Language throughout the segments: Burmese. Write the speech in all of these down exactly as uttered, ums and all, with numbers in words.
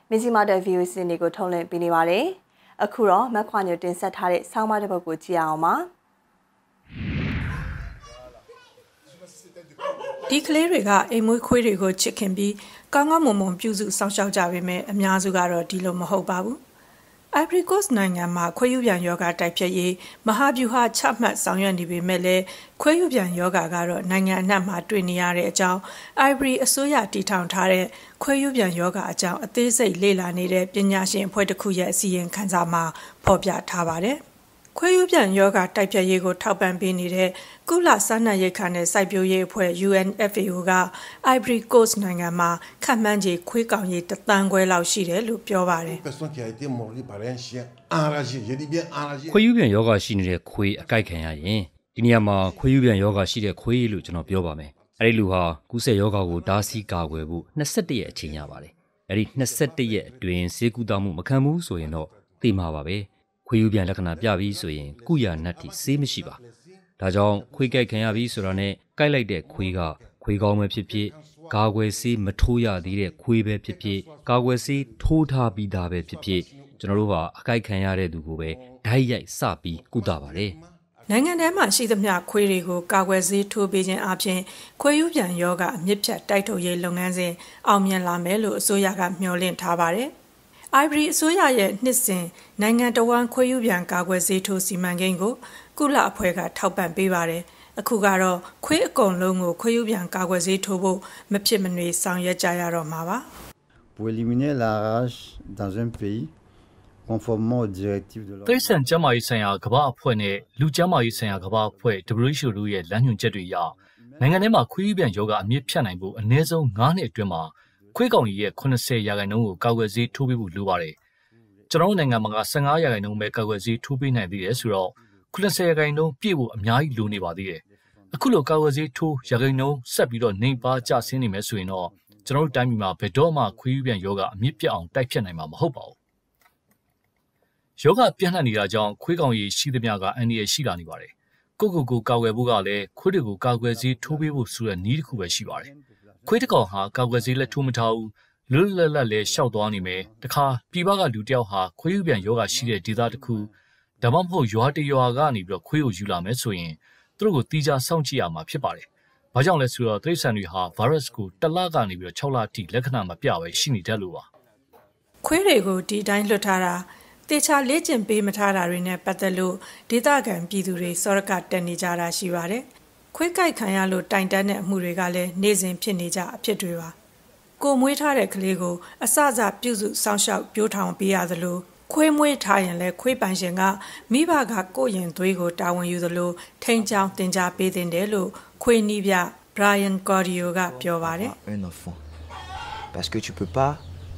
MizzimaTV စီနီကိုထုတ်လွှင့်ပေးနေပါတယ်။အခုတော့မခွာညိုတင်ဆက်ထားတဲ့ဆောင်းပါးတစ်ပုဒ်ကိုကြည့်အောင်ပါ။ဒီကလေးတွေကအိမ်မွေးခွေးတွေကိုချစ်ခင်ပြီးကောင်းကောင်းမွန်မွန်ပြုစုစောင့်ရှောက်ကြပေမဲ့အများစုကတော့ဒီလိုမဟုတ်ပါဘူး။ Ivory Coast နိုင်ငံမှာခွေးယူပြန်ယောဂတိုက်ဖြတ်ရေးမဟာဗျူဟာချမှတ်ဆောင်ရွက်နေပေမဲ့လည်းခွေးယူပြန်ယောဂကတော့နိုင်ငံအနှံ့မှာတွေ့နေရတဲ့အကြောင်း Ivory အစိုးရတည်ထောင်ထားတဲ့ခွေးယူပြန်ယောဂအကြောင်းအသေးစိတ်လေ့လာနေတဲ့ပညာရှင်အဖွဲ့တစ်ခုရဲ့အစီရင်ခံစာမှာဖော်ပြထားပါတယ်။ခွေးယူပြန်ယောဂတိုက်ဖြတ်ရေးကိုထောက်ပံ့ပေးနေတဲ့ကုလစားနပ်ရိက္ခာနဲ့စိုက်ပျိုးရေးအဖွဲ့ U N F A O က Ivory Coast နိုင်ငံမှာခန့်မှန်းခြေခွေးကောင်ရေတစ်သန်းခွဲလောက်ရှိတယ်လို့ပြောပါတယ်ခွေးယူပြန်ယောဂရှိနေတဲ့ခွေးအကိုက်ခံရရင်ဒီနေရာမှာခွေးယူပြန်ယောဂရှိတဲ့ခွေးလို့ကျွန်တော်ပြောပါမယ်။အဲဒီလူဟာကူးစက်ယောဂကိုတားဆီးကာကွယ်ဖို့နှစ်十一ရက်အချိန်ရပါတယ်။အဲဒီနှစ်十一ရက်အတွင်းဆေးကုသမှုမခံဘူးဆိုရင်တော့သိမှာပါပဲ။ခွေးယူပြန်လက္ခဏာပြပြီးဆိုရင်ကုရနတ်တိဆေးမရှိပါ။ဒါကြောင့်ခွေးကြိုက်ခံရပြီးဆိုတာနဲ့ကြိုက်လိုက်တဲ့ခွေးကခွေးကောင်းပဲဖြစ်ဖြစ်ကာကွယ်ဆေးမထိုးရသေးတဲ့ခွေးပဲဖြစ်ဖြစ်ကာကွယ်ဆေးထိုးထားပြီးသားပဲဖြစ်ဖြစ်ကျွန်တော်တို့ကအကြိုက်ခံရတဲ့သူကိုပဲဓာတ်ရိုက်စပြီးကုသပါတယ်။နိုင်ငံထဲမှာရှိသမျှခွေးတွေကိုကာကွယ်ဆေးထိုးပေးခြင်းအပြင်ခွေးယူပြန်ယောဂအမြင့်ဖြတ်တိုက်ထုတ်ရေးလုပ်ငန်းစဉ်အောင်မြင်လာမယ်လို့အစိုးရကမျှော်လင့်ထားပါတယ်။ Ivory အစိုးရရဲ့နှစ်စဉ်နိုင်ငံတော်ဝန်ခွေးယူပြန်ကာကွယ်ဆေးထိုးစီမံကိန်းကိုကုလအဖွဲ့ကထောက်ပံ့ပေးပါတယ်။အခုကတော့ခွေးအကုန်လုံးကိုခွေးယူပြန်ကာကွယ်ဆေးထိုးဖို့မဖြစ်မနေဆောင်ရွက်ကြရတော့မှာပါ။ Pour éliminer la rage dans un pays conformément aux directives de l'O M S တိရစ္ဆာန်ကျန်းမာရေးဆိုင်ရာကမ္ဘာအဖွဲ့နဲ့လူကျန်းမာရေးဆိုင်ရာကမ္ဘာအဖွဲ့ W H O တို့ရဲ့လမ်းညွှန်ချက်တွေအရနိုင်ငံထဲမှာခွေးယူပြန်ယောဂအမြင့်ဖြတ်နိုင်ဖို့အနည်းဆုံး၅နှစ်အတွင်းမှာခွေးကောင်ကြီးရဲ့80ရာခိုင်နှုန်းကိုကာကွယ်ဆေးထိုးပေးဖို့လိုပါတယ်။ကျွန်တော်တို့နိုင်ငံမှာက15ရာခိုင်နှုန်းပဲကာကွယ်ဆေးထိုးပေးနိုင်သေးတယ်ဆိုတော့80ရာခိုင်နှုန်းပြည့်ဖို့အများကြီးလိုနေပါသေးတယ်။အခုလိုကာကွယ်ဆေးထိုးရာခိုင်နှုန်းဆက်ပြီးတော့နှိမ်ပါကျဆင်းနေမယ်ဆိုရင်တော့ကျွန်တော်တို့တိုင်းပြည်မှာဘယ်တော့မှခွေးယူပြန်ယောဂအမြင့်ပြတ်အောင်တိုက်ဖြတ်နိုင်မှာမဟုတ်ပါဘူး။ယောဂပြန့်နှံ့နေတာကြောင့်ခွေးကောင်ကြီးရှိသမျှကအန္တရာယ်ရှိလာနေပါတယ်။ကိုကိုကိုကာကွယ်ဖို့ကလည်းခွေးတွေကိုကာကွယ်ဆေးထိုးပေးဖို့ဆိုတဲ့နည်းတစ်ခုပဲရှိပါတယ်။ခွေးတစ်ကောင်ဟာကာကွယ်ဆေးလက်ထိုးမထားဘူးလွတ်လပ်လပ်လဲရှောက်သွားနေမယ်တခါပြည်ပကလူတယောက်ဟာခွေးယူပြန်ယောဂရှိတဲ့ဒေသတစ်ခုဒါမှမဟုတ်ရွာတရွာကနေပြီးတော့ခွေးကိုယူလာမယ်ဆိုရင်သူတို့ကိုတီးခြားစောင့်ကြည့်ရမှာဖြစ်ပါတယ်။ဘာကြောင့်လဲဆိုတော့တိရစ္ဆာန်တွေဟာဗိုင်းရပ်စ်ကိုတစ်လကနေပြီးတော့၆လအထိလက္ခဏာမပြဘဲရှိနေတတ်လို့ပါ။ခွေးတွေကိုဒီတိုင်းလွတ်ထားတာတေချာလေ့ကျင့်ပေးမထားတာတွေနဲ့ပတ်သက်လို့ဒေသခံပြည်သူတွေစောရကတက်နေကြတာရှိပါတယ်။ခွေးကြိုက်ခံရလို့တိုင်တန်းတဲ့အမှုတွေကလည်းနေ့စဉ်ဖြစ်နေကြအဖြစ်တွေပါ။ကိုမွေးထားတဲ့ကလေးကိုအစစပြုစုစောင့်ရှောက်ပြိုးထောင်ပေးရသလိုခွေးမွေးထားရင်လည်းခွေးပိုင်ရှင်ကမိဘကကိုယ့်ရင်သွေးကိုတာဝန်ယူသလိုထိန်းချောင်းတင် जा ပေးတင်တယ်လို့ခွေးနီးပြ Brian Cordio ကပြောပါတယ်။ Un enfant parce que tu peux pas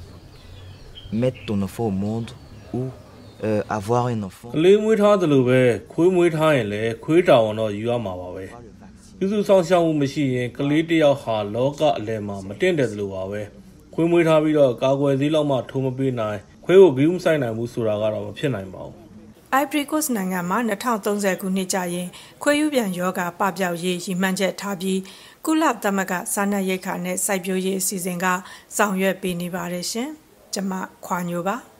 mettre ton enfant au monde ou euh, avoir un enfant ကလေးမွေးထားသလိုပဲခွေးမွေးထားရင်လည်းခွေးတာဝန်တော့ယူရမှာပါပဲပြုစုဆောင်ရှောက်မှုမရှိရင်ကလေးတယောက်ဟာလောကအလယ်မှာမတင့်တယ်သလိုပါပဲခွေးမွေးထားပြီးတော့ကာကွယ်ဆေးလောက်မှထိုးမပေးနိုင်ခွေးကိုဂိမ်းဆိုင်နိုင်မှုဆိုတာကတော့မဖြစ်နိုင်ပါဘူး။ Ivory Coast နိုင်ငံမှာ၂၀၃၀ခုနှစ်ကျရင်ခွေးယူပြန်ယောဂပပျောက်ရေးရည်မှန်းချက်ထားပြီးကုလသမဂ္ဂစားနပ်ရိက္ခာနဲ့စိုက်ပျိုးရေးအစီအစဉ်ကဆောင်ရွက်ပေးနေပါတယ်ရှင်။ကျွန်မခွာညိုပါ။